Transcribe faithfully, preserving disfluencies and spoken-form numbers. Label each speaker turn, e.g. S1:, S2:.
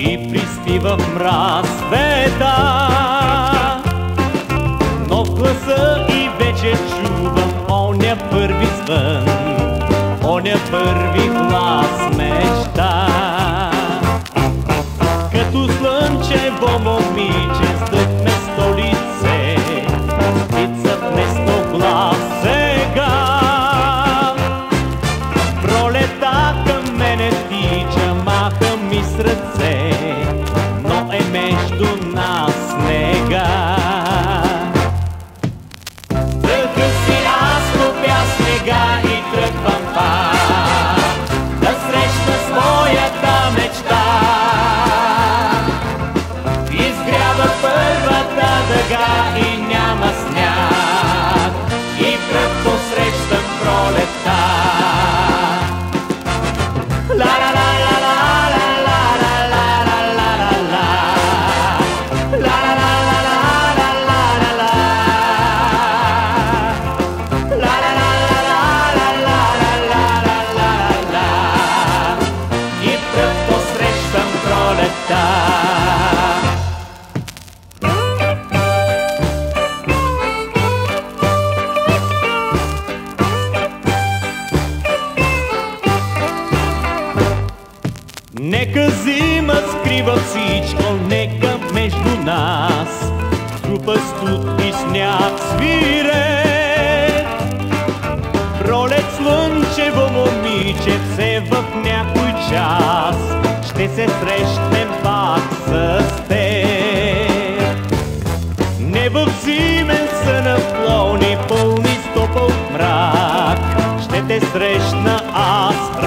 S1: и приспи в мраз света. Но в гласа и вече чувам оня първи звън, оня първи глас мечта. Като слънчево момиче с тъкместо лице, птица вместо глас сега. Пролета към мене тича, маха ми с ръце, но е между нас снега. Тъкъв си аз купя снега и тръгвам пак да срещна своята мечта. Изгрява първата дъга и няма сняг, и пръв посрещам пролетта. Нека зима скрива всичко, нека между нас трупа студ и сняг свире. Пролет слънчево момиче, в някой час ще се срещнем пак с теб. Не в зимен са наклони, пълни с топъл мрак, ще те срещна аз